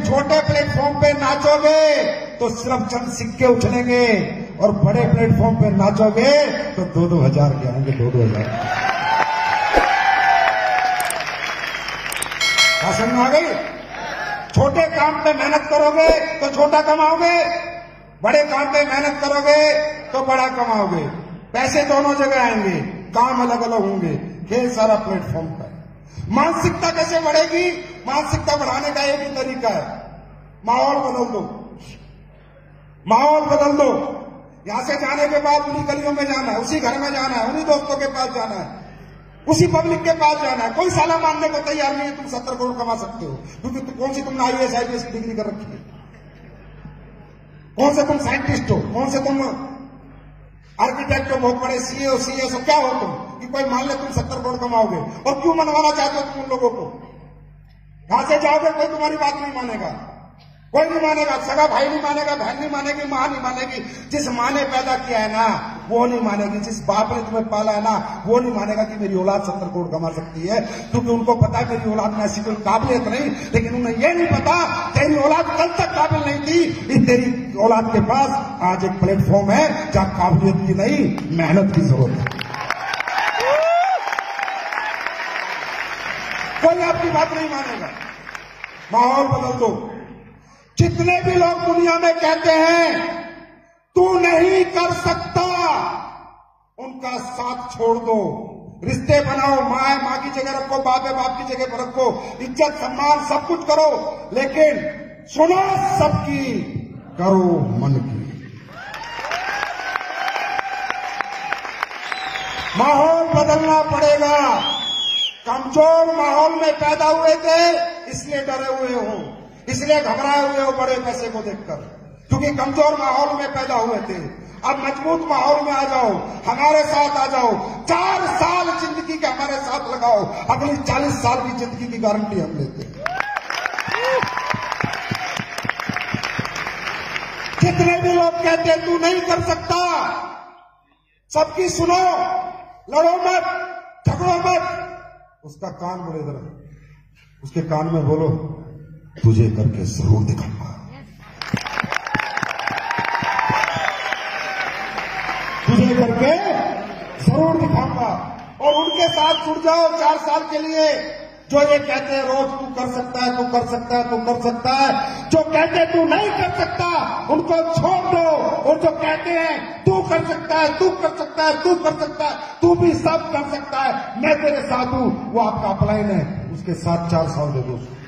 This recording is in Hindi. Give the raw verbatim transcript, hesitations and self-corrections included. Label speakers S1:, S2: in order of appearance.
S1: छोटे प्लेटफॉर्म पे नाचोगे तो सिर्फ चंद सिक्के उछलेंगे, और बड़े प्लेटफॉर्म पे नाचोगे तो दो दो हजार के आएंगे, दो दो हजार। क्या समझ आ गई? छोटे काम पे मेहनत करोगे तो छोटा कमाओगे, बड़े काम पे मेहनत करोगे तो बड़ा कमाओगे। पैसे दोनों जगह आएंगे, काम अलग अलग होंगे, खेल सारा प्लेटफॉर्म का है। मानसिकता कैसे बढ़ेगी? मानसिकता बढ़ाने का एक ही तरीका है, माहौल बदल दो, माहौल बदल दो। यहां से जाने के बाद उन्हीं गलियों में जाना है, उसी घर में जाना है, उन्हीं दोस्तों के पास जाना है, उसी पब्लिक के पास जाना है। कोई साला मानने को तैयार नहीं है तुम सत्तर करोड़ कमा सकते हो, क्योंकि तु, कौन सी तुमने आईएएस आईपीएस की डिग्री कर रखी है? कौन से तुम साइंटिस्ट हो? कौन से तुम आर्किटेक्ट हो, बहुत बड़े सीए हो, सीएस हो? क्या हो तुम कि कोई मान ले तुम सत्तर करोड़ कमाओगे? और क्यों मनवाना चाहते हो तुम उन लोगों को? यहां से जाओगे कोई तुम्हारी बात नहीं मानेगा, कोई नहीं मानेगा, सगा भाई नहीं मानेगा, बहन नहीं मानेगी, मां नहीं मानेगी। जिस मां ने पैदा किया है ना वो नहीं मानेगी, जिस बाप ने तुम्हें पाला है ना वो नहीं मानेगा कि मेरी औलाद सत्तर करोड़ कमा सकती है, क्योंकि उनको पता है मेरी औलाद में ऐसी कोई काबिलियत नहीं। लेकिन उन्हें यह नहीं पता तेरी औलाद कल तक काबिल नहीं थी, तेरी औलाद के पास आज एक प्लेटफॉर्म है जहां काबिलियत की नहीं मेहनत की जरूरत है। कोई आपकी बात नहीं मानेगा। माहौल बदल दो। जितने भी लोग दुनिया में कहते हैं तू नहीं कर सकता, उनका साथ छोड़ दो। रिश्ते बनाओ, माँ है माँ की जगह रखो, बाप है बाप की जगह पर रखो, इज्जत सम्मान सब कुछ करो, लेकिन सुनो सबकी, करो मन की। माहौल बदलना पड़ेगा। कमजोर माहौल में पैदा हुए थे इसलिए डरे हुए हो, इसलिए घबराए हुए हो बड़े पैसे को देखकर, क्योंकि कमजोर माहौल में पैदा हुए थे। अब मजबूत माहौल में आ जाओ, हमारे साथ आ जाओ, चार साल जिंदगी के हमारे साथ लगाओ, अगली चालीस साल की जिंदगी की गारंटी हम लेते हैं। जितने भी लोग कहते तू नहीं कर सकता, सबकी सुनो, लड़ो मत, झगड़ो मत, उसका कान बोले जरा, उसके कान में बोलो तुझे करके जरूर दिखाऊंगा, तुझे करके जरूर दिखाऊंगा। और उनके साथ जुड़ जाओ चार साल के लिए, जो ये कहते हैं रोज तू कर सकता है, तू कर सकता है, तू कर सकता है, जो कहते तू नहीं कर सकता उनको छोड़ दो, और जो कहते हैं तू कर सकता है, तू कर सकता है, तू कर सकता है, तू भी सब कर सकता है, मैं तेरे साथ हूं, वो आपका अपलाइन है, उसके साथ चार साल दे दो।